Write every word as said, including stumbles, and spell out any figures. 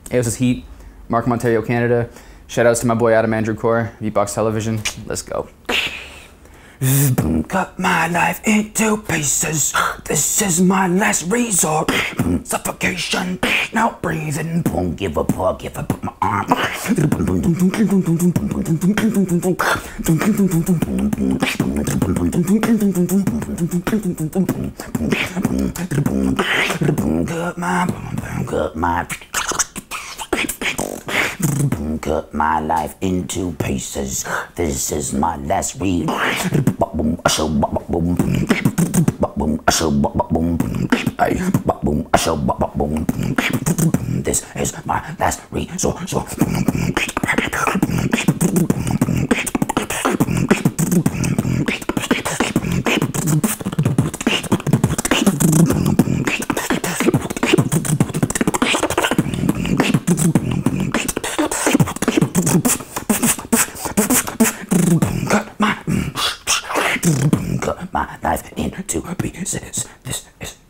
Hey, this is Heat, Markham, Ontario, Canada. Shout outs to my boy Adam Andrew Corre, Beatbox Television. Let's go. Cut my life into pieces. This is my last resort. Suffocation, now breathing. Don't give a fuck, give up my arm. Cut my, cut my. Cut my life into pieces. This is my last read. This is my last read. So, so. Cut my, cut my life into pieces. This is